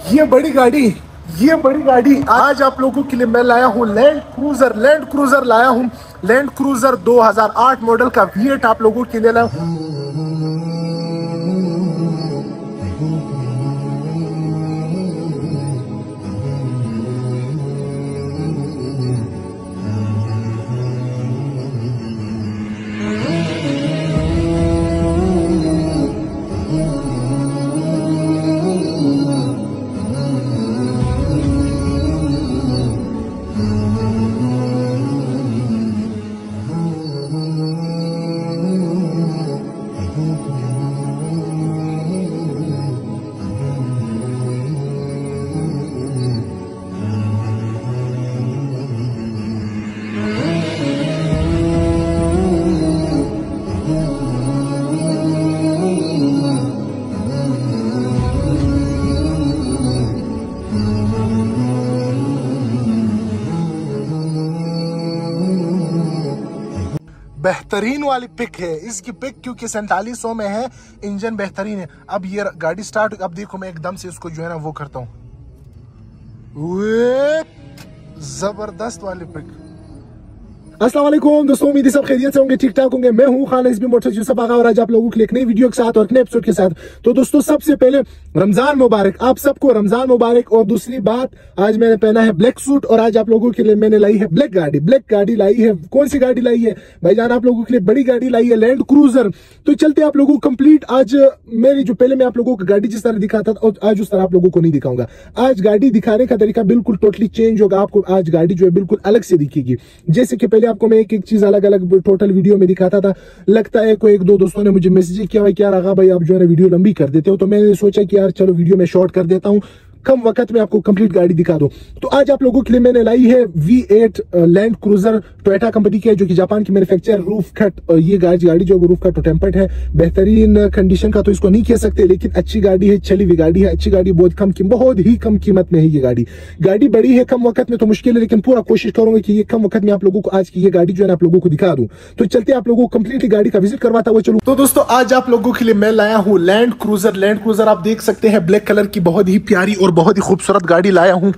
ये बड़ी गाड़ी आज आप लोगों के लिए मैं लाया हूँ लैंड क्रूजर लाया हूँ। लैंड क्रूजर 2008 मॉडल का V8 आप लोगों के लिए लाया हूँ। बेहतरीन वाली पिक है इसकी पिक, क्योंकि 4700 में है, इंजन बेहतरीन है। अब ये गाड़ी स्टार्ट, अब देखो मैं एकदम से इसको जो है ना वो करता हूँ, जबरदस्त वाली पिक। अस्सलाम वालेकुम दोस्तों, उम्मीद है सब खैरियत से होंगे, ठीक ठाक होंगे। मैं हूं खान एसबी मोटर्स यूसुफ आगा और आज आप लोगों के लिए एक नई वीडियो के साथ और नए एपिसोड के साथ। तो दोस्तों सबसे पहले रमजान मुबारक, आप सबको रमजान मुबारक। और दूसरी बात, आज मैंने पहना है ब्लैक सूट और आज आप लोगों के लिए मैंने लाई है ब्लैक गाड़ी लाई है। कौन सी गाड़ी लाई है भाईजान? आप लोगों के लिए बड़ी गाड़ी लाई है, लैंड क्रूजर। तो चलते आप लोगों को कंप्लीट, आज मेरी जो पहले मैं आप लोगों को गाड़ी जिस तरह दिखाता था और आज उस तरह आप लोगों को नहीं दिखाऊंगा। आज गाड़ी दिखाने का तरीका बिल्कुल टोटली चेंज होगा, आपको आज गाड़ी जो है बिल्कुल अलग से दिखेगी। जैसे कि पहले आपको मैं एक एक चीज अलग अलग टोटल वीडियो में दिखाता था। लगता है कोई एक दो दोस्तों ने मुझे मैसेज किया, भाई क्या रहा भाई आप जो है ना वीडियो लंबी कर देते हो। तो मैंने सोचा कि यार चलो वीडियो में शॉर्ट कर देता हूँ, कम वक्त में आपको कंप्लीट गाड़ी दिखा दो। तो आज आप लोगों के लिए मैंने लाई है V8 land cruiser, Toyota company की है, जो कि जापान की मैन्युफैक्चर, रूफ कट। ये गाड़ी जो रूफ कट टेम्पर्ड है, बेहतरीन कंडीशन का तो इसको नहीं कह सकते, लेकिन अच्छी गाड़ी है, चली हुई गाड़ी है, अच्छी गाड़ी, बहुत ही कम कीमत में है ये गाड़ी बड़ी है, कम वक्त में तो मुश्किल है, लेकिन पूरा कोशिश करूंगा कि ये कम वक्त में आप लोगों को आज की ये गाड़ी जो है आप लोगों को दिखा दूं। तो चलते आप लोगों को कंप्लीटली गाड़ी का विजिट करवाता हुआ चलूं। तो दोस्तों आज आप लोगों के लिए मैं लाया हूं लैंड क्रूजर आप देख सकते हैं, ब्लैक कलर की बहुत ही प्यारी और बहुत ही खूबसूरत गाड़ी लाया हूं।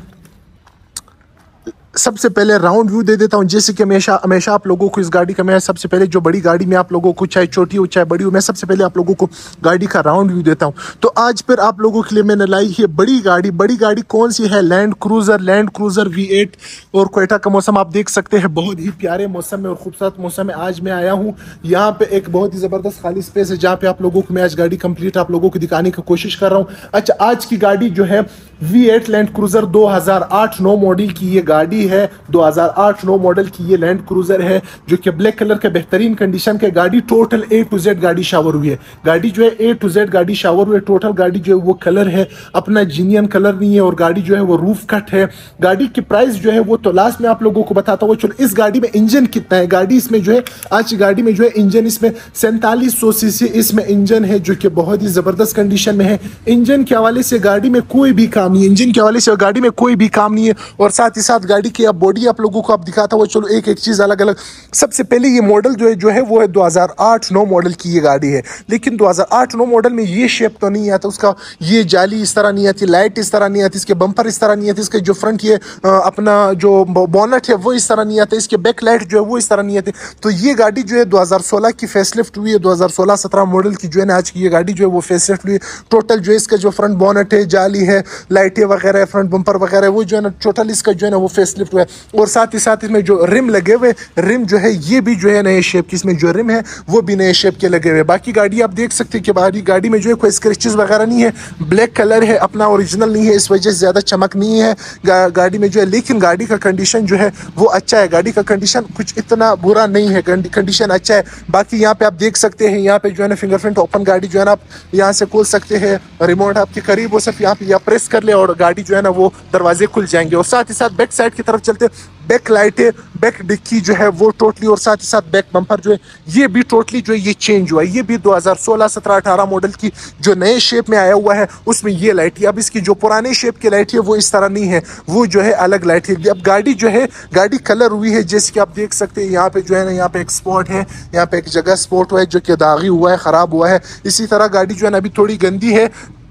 सबसे पहले राउंड व्यू दे देता हूं, जैसे कि हमेशा आप लोगों को इस गाड़ी का मैं सबसे पहले जो बड़ी गाड़ी में आप लोगों को चाहे छोटी हो चाहे बड़ी हो, मैं सबसे पहले आप लोगों को गाड़ी का राउंड व्यू देता हूं। तो आज फिर आप लोगों के लिए मैंने लाई है बड़ी गाड़ी कौन सी है? Land Cruiser V8। और कोयटा का मौसम आप देख सकते हैं, बहुत ही प्यारे मौसम में और खूबसूरत मौसम में आज मैं आया हूँ। यहाँ पे एक बहुत ही जबरदस्त खाली स्पेस है, जहाँ पे आप लोगों को मैं आज गाड़ी कंप्लीट आप लोगों को दिखाने की कोशिश कर रहा हूँ। अच्छा, आज की गाड़ी जो है V8 लैंड क्रूजर 2008-9 मॉडल की ये गाड़ी है, 2008-9 मॉडल की ये लैंड क्रूजर है, जो कि ब्लैक कलर के बेहतरीन कंडीशन के गाड़ी, टोटल A to Z गाड़ी शावर हुई है। गाड़ी जो है A to Z गाड़ी शावर हुई है। टोटल गाड़ी जो है वो कलर है अपना जीनियन कलर नहीं है, और गाड़ी जो है वो रूफ कट है। गाड़ी की प्राइस जो है वो तो लास्ट में आप लोगों को बताता हूँ। चलो इस गाड़ी में इंजन कितना है, गाड़ी इसमें जो है आज की गाड़ी में जो है इंजन इसमें 4700 सीसी इसमें इंजन है, जो कि बहुत ही जबरदस्त कंडीशन में है। इंजन के हवाले से गाड़ी में कोई भी काम नहीं है, इंजन के हवाले से गाड़ी में कोई भी काम नहीं है। और साथ ही साथ गाड़ी की अब बॉडी आप लोगों को आप दिखाता हुआ चलो एक एक चीज अलग अलग। सबसे पहले ये मॉडल जो है वो है 2008-9 मॉडल की ये गाड़ी है, लेकिन 2008-9 मॉडल में ये शेप तो नहीं आता उसका, ये जाली इस तरह नहीं आती, लाइट इस तरह नहीं आती, इसके बम्पर इस तरह नहीं आती, इसके जो फ्रंट ये अपना जो बोनट है वो इस तरह नहीं आता, इसके बैक लाइट जो है वो इस तरह नहीं आती। तो ये गाड़ी जो है 2016 की फेसलिफ्ट हुई है, 2016-17 मॉडल की जो है ना आज की ये गाड़ी जो है वो फेसलिफ्ट हुई है। टोटल जो इसका जो फ्रंट बोनट है, जाली है, लाइटें वगैरह, फ्रंट बम्पर वगैरह, वो जो है ना टोटल इसका जो है ना वो फेसलिफ्ट हुआ है। और साथ ही साथ इसमें जो रिम लगे हुए, रिम जो है ये भी जो है नए शेप की, इसमें जो रिम है वो भी नए शेप के लगे हुए। बाकी गाड़ी आप देख सकते हैं कि बाहरी गाड़ी में जो है कोई स्क्रैचेस वगैरह नहीं है, ब्लैक कलर है अपना, ओरिजिनल नहीं है, इस वजह से ज्यादा चमक नहीं है गाड़ी में जो है। लेकिन गाड़ी का कंडीशन जो है वो अच्छा है, गाड़ी का कंडीशन कुछ इतना बुरा नहीं है, कंडीशन अच्छा है। बाकी यहाँ पे आप देख सकते हैं, यहाँ पे जो है ना फिंगरप्रिंट ओपन गाड़ी जो है ना आप यहाँ से खोल सकते हैं, रिमोट आपके करीब हो, सिर्फ यहाँ पे या प्रेस कर ले और गाड़ी जो है ना वो दरवाजे खुल जाएंगे। और साथ ही साथ बैक साइड की तरफ चलते, बैक लाइटें, बैक डिक्की जो है वो टोटली, और साथ ही साथ बैक बम्पर जो है ये भी टोटली जो है ये चेंज हुआ है। ये भी 2016, 17, 18 मॉडल की जो नए शेप में आया हुआ है उसमें ये लाइट है। अब इसकी जो पुराने शेप की लाइट है वो इस तरह नहीं है, वो जो है अलग लाइट है। अब गाड़ी जो है गाड़ी कलर हुई है, जैसे कि आप देख सकते हैं यहाँ पे जो है ना यहाँ पे एक स्पॉट है, यहाँ पे एक जगह स्पॉट हुआ है जो कि दागी हुआ है, खराब हुआ है। इसी तरह गाड़ी जो है ना अभी थोड़ी गंदी है,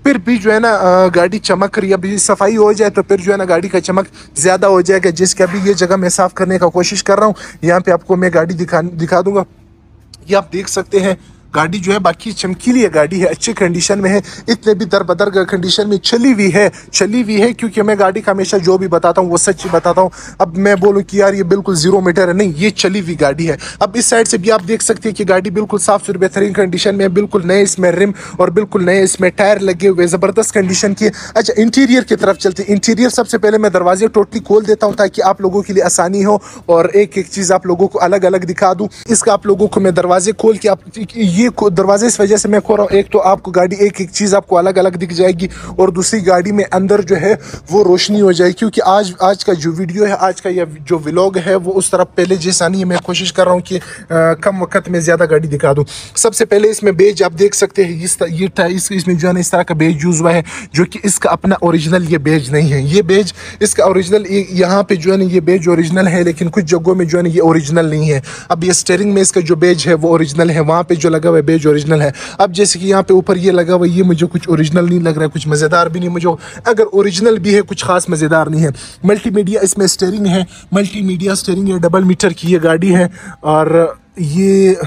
फिर भी जो है ना गाड़ी चमक रही है। अभी सफाई हो जाए तो फिर जो है ना गाड़ी का चमक ज्यादा हो जाएगा। जिसके अभी ये जगह मैं साफ करने का कोशिश कर रहा हूँ, यहाँ पे आपको मैं गाड़ी दिखा दूंगा। ये आप देख सकते हैं गाड़ी जो है बाकी चमकीली है, गाड़ी है, अच्छी कंडीशन में है। इतने भी दरबदर कंडीशन में चली हुई है क्योंकि मैं गाड़ी का हमेशा जो भी बताता हूँ वो सच ही बताता हूँ। अब मैं बोलूँ कि यार ये बिल्कुल 0 मीटर है, नहीं, ये चली हुई गाड़ी है। अब इस साइड से भी आप देख सकते हैं कि गाड़ी बिल्कुल साफ सुथरी बेहतरीन कंडीशन में है, बिल्कुल नए इसमें रिम और बिल्कुल नए इसमें टायर लगे हुए, जबरदस्त कंडीशन की। अच्छा, इंटीरियर की तरफ चलते हैं। इंटीरियर सबसे पहले मैं दरवाजे टोटली खोल देता हूँ ताकि आप लोगों के लिए आसानी हो और एक एक चीज आप लोगों को अलग अलग दिखा दूं। इसका आप लोगों को मैं दरवाजे खोल के, आप ये दरवाजे इस वजह से मैं खोल रहा हूँ, एक तो आपको गाड़ी एक एक चीज आपको अलग अलग दिख जाएगी और दूसरी गाड़ी में अंदर जो है वो रोशनी हो जाएगी। क्योंकि आज का जो वीडियो है, आज का ये जो व्लॉग है वो उस तरफ पहले जैसा नहीं है। मैं कोशिश कर रहा हूँ कि कम वक्त में ज्यादा गाड़ी दिखा दूं। सबसे पहले इसमें बेज आप देख सकते हैं, इसमें जो है ना इस तरह का बेज यूज हुआ है, जो कि इसका अपना ओरिजिनल ये बेज नहीं है। ये बेज इसका ओरिजिनल यहाँ पे जो है ना ये बेज ओरिजिनल है, लेकिन कुछ जगहों में जो है ना ये ओरिजिनल नहीं है। अब ये स्टीयरिंग में इसका जो बेज है वो ओरिजिनल है, वहां पे जो लगा हुआ है बेज ओरिजिनल है। अब जैसे कि यहाँ पे ऊपर ये लगा हुआ है, ये मुझे कुछ ओरिजिनल नहीं लग रहा है, कुछ मजेदार भी नहीं मुझे। अगर ओरिजिनल भी है कुछ खास मजेदार नहीं है। मल्टीमीडिया इसमें स्टीयरिंग है, मल्टीमीडिया स्टीयरिंग है, डबल मीटर की ये गाड़ी है। और ये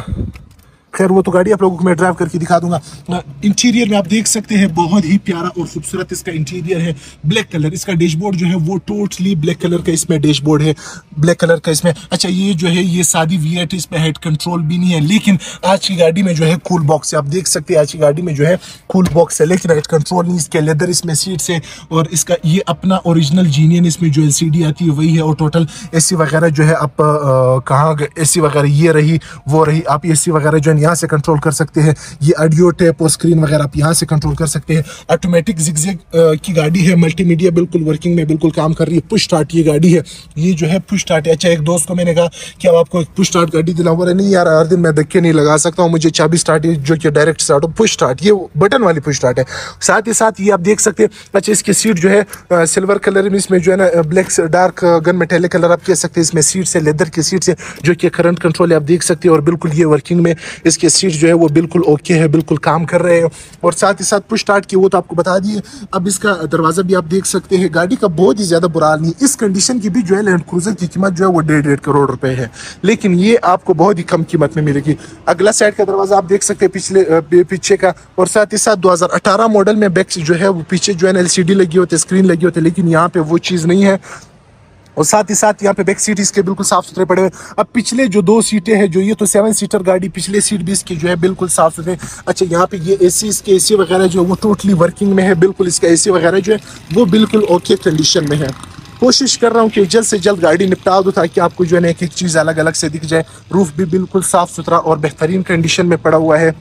खैर वो तो गाड़ी आप लोगों को मैं ड्राइव करके दिखा दूंगा। इंटीरियर में आप देख सकते हैं बहुत ही प्यारा और खूबसूरत इसका इंटीरियर है, ब्लैक कलर। इसका डैशबोर्ड जो है वो टोटली ब्लैक कलर का इसमें डैशबोर्ड है, ब्लैक कलर का इसमें। अच्छा, ये जो है ये सादी V8, इसमें हेड कंट्रोल भी नहीं है, लेकिन आज की गाड़ी में जो है कूल बॉक्स है। आप देख सकते हैं आज की गाड़ी में जो है कूल बॉक्स है, लेकिन हेड कंट्रोल नहीं। इसके लेदर इसमें सीट्स है और इसका ये अपना ओरिजिनल जीनियन इसमें जो LCD आती है वही है। और टोटल AC वगैरह जो है आप कहाँ AC वगैरह ये रही वो रही, आप AC वगैरह जो है यहाँ से कंट्रोल कर सकते हैं। ये ऑडियो टेप और स्क्रीन वगैरह आप यहाँ से कंट्रोल कर सकते हैं। ऑटोमेटिक जिगजैग की गाड़ी है, मल्टीमीडिया बिल्कुल वर्किंग में बिल्कुल काम कर रही है। पुश स्टार्ट ये गाड़ी है, ये जो है पुश स्टार्ट है। अच्छा, एक दोस्त को मैंने कहा कि अब आपको पुश स्टार्ट गाड़ी दिलाऊं, बोला नहीं यार हर दिन मैं धक्के नहीं लगा सकता हूँ, मुझे चाबी स्टार्ट जो कि डायरेक्ट स्टार्ट हो, पुश स्टार्ट, ये बटन वाली पुश स्टार्ट है। साथ ही साथ ये आप देख सकते हैं। अच्छा, इसकी सीट जो है सिल्वर कलर में, इसमें जो है ना black dark gun metallic colour आप कह सकते हैं। इसमें सीट से लेदर की सीट से जो कि करंट कंट्रोल है, आप देख सकते हैं। और बिल्कुल ये वर्किंग में इसके सीट जो है वो बिल्कुल ओके है, बिल्कुल काम कर रहे हैं। और साथ ही साथ पुश स्टार्ट की वो तो आपको बता दिए। अब इसका दरवाजा भी आप देख सकते हैं। गाड़ी का बहुत ही ज्यादा बुरा हाल नहीं। इस कंडीशन की भी जो है लैंड क्रूजर की कीमत जो है वो 1.5 करोड़ रुपए है, लेकिन ये आपको बहुत ही कम कीमत में मिलेगी। अगला साइड का दरवाजा आप देख सकते हैं पीछे का। और साथ ही साथ 2018 मॉडल में बैक जो है वो पीछे जो है LCD लगी होती है, स्क्रीन लगी होती है, लेकिन यहाँ पे वो चीज नहीं है। और साथ ही साथ यहाँ पे बैक सीट इसके बिल्कुल साफ सुथरे पड़े हुए। अब पिछले जो 2 सीटें हैं, जो ये तो 7 सीटर गाड़ी, पिछले सीट भी इसकी जो है बिल्कुल साफ सुथरे। अच्छा, यहाँ पे ये इसके AC वगैरह जो है वो टोटली वर्किंग में है, बिल्कुल इसका AC वगैरह जो है वो बिल्कुल ओके कंडीशन में है। कोशिश कर रहा हूँ कि जल्द से जल्द गाड़ी निपटा दूँ ताकि आपको जो है ना एक एक चीज़ अलग अलग से दिख जाए। रूफ भी बिल्कुल साफ सुथरा और बेहतरीन कंडीशन में पड़ा हुआ है।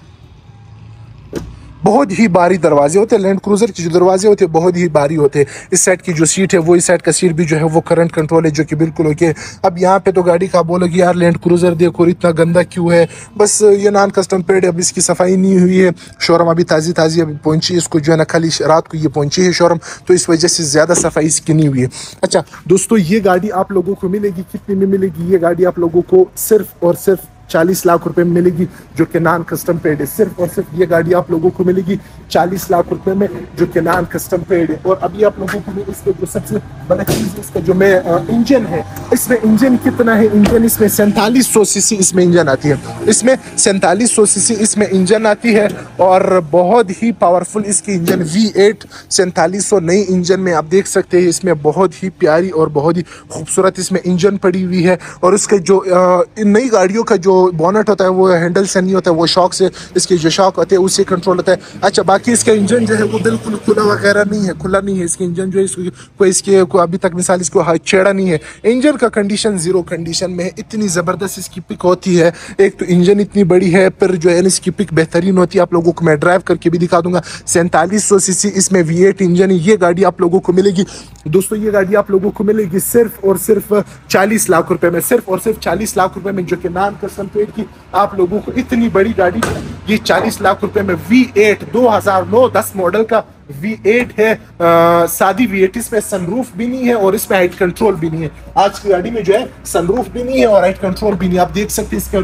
बहुत ही भारी दरवाजे होते हैं, लैंड क्रूजर के जो दरवाजे होते हैं बहुत ही भारी होते हैं। इस साइड की जो सीट है वो, इस साइड का सीट भी जो है वो करंट कंट्रोल है, जो कि बिल्कुल ओके है। अब यहाँ पे तो गाड़ी का बोलोगे यार लैंड क्रूजर देखो इतना गंदा क्यों है, बस ये नॉन कस्टम पेड है, अब इसकी सफाई नहीं हुई है। शोरूम अभी ताज़ी अभी पहुंची, इसको जो है ना खाली रात को ये पहुंची है शोरूम, तो इस वजह से ज़्यादा सफाई इसकी नहीं हुई है। अच्छा दोस्तों, ये गाड़ी आप लोगों को मिलेगी कितने में मिलेगी? ये गाड़ी आप लोगों को सिर्फ और सिर्फ 40 लाख रुपए में मिलेगी, जो कि नॉन कस्टम पेड है। सिर्फ और सिर्फ ये गाड़ी आप लोगों को मिलेगी 40 लाख रुपए में, जो कि नॉन कस्टम पेड है। और अभी आप लोगों को मैं इसके जो सबसे बड़ा चीज है, इसका जो मैं इंजन है, इसमें इंजन कितना है, इंजन इसमें 4700 सीसी इसमें इंजन आती है, इसमें 4700 सीसी इसमें इंजन आती है। और बहुत ही पावरफुल इसकी इंजन V8 4700 नई इंजन में आप देख सकते हैं। इसमें बहुत ही प्यारी और बहुत ही खूबसूरत इसमें इंजन पड़ी हुई है। और उसके जो नई गाड़ियों का जो बोनट होता है वो हैंडल से नहीं होता है, वो शॉक से, इसके जो शॉक होते हैं उससे कंट्रोल होता है। अच्छा, बाकी इसका इंजन जो है वो बिल्कुल खुला वगैरह नहीं है, खुला नहीं है इसका इंजन जो है, इसके को अभी तक मिसाल इसको छेड़ा नहीं है। इंजन का कंडीशन 0 कंडीशन में है। इतनी ज़बरदस्त इसकी पिक होती है, एक तो इंजन इतनी बड़ी है, फिर जो है इसकी पिक बेहतरीन होती है। आप लोगों को मैं ड्राइव करके भी दिखा दूंगा। 4700 सीसी इसमें V8 इंजन है। ये गाड़ी आप लोगों को मिलेगी दोस्तों, ये गाड़ी आप लोगों को मिलेगी सिर्फ और सिर्फ 40 लाख रुपए में, सिर्फ और सिर्फ 40 लाख रुपए में, जो कि नॉन कस्टम पेड की आप लोगों को इतनी बड़ी गाड़ी ये 40 लाख रुपए में V8 2009-10 मॉडल का V8 है। सादी V8, इसमें सनरूफ भी नहीं है और इसमें हाइट कंट्रोल भी नहीं है। आज की गाड़ी में जो है सनरूफ भी नहीं है और हाइट कंट्रोल भी नहीं। आप देख सकते हैं इसका रूफ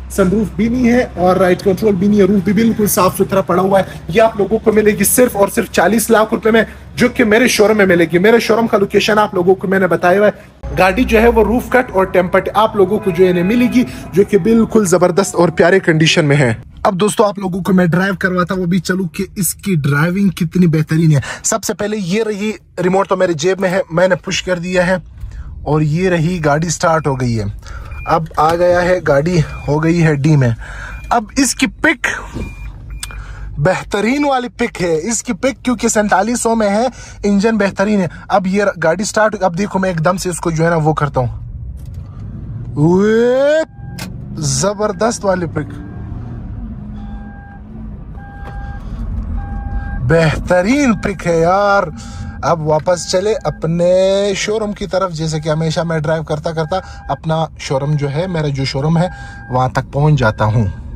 सनरूफ भी नहीं है और राइट कंट्रोल भी नहीं है, रूफ भी बिल्कुल साफ सुथरा पड़ा हुआ है। ये आप लोगों को मिलेगी सिर्फ और सिर्फ 40 लाख रुपए में, जो कि मेरे शोरूम में मिलेगी। मेरे शोरूम का लोकेशन आप लोगों को मैंने बताया हुआ है। गाड़ी जो है वो रूफ कट और टेम्पर्ड आप लोगों को जो है मिलेगी, जो कि बिल्कुल जबरदस्त और प्यारे कंडीशन में है। अब दोस्तों आप लोगों को मैं ड्राइव करवाता वो भी चलूं कि इसकी ड्राइविंग कितनी बेहतरीन है। सबसे पहले ये रही रिमोट, तो मेरे जेब में है, मैंने पुश कर दिया है और ये रही गाड़ी स्टार्ट हो गई है। अब आ गया है, गाड़ी हो गई है डी में। अब इसकी पिक बेहतरीन वाली पिक है, इसकी पिक क्योंकि 4700 में है, इंजन बेहतरीन है। अब ये गाड़ी स्टार्ट, अब देखो मैं एकदम से इसको जो है ना वो करता हूं, जबरदस्त वाली पिक, बेहतरीन पिक है यार। अब वापस चले अपने शोरूम की तरफ, जैसे कि हमेशा मैं ड्राइव करता करता अपना शोरूम जो है, मेरा जो शोरूम है वहां तक पहुंच जाता हूं।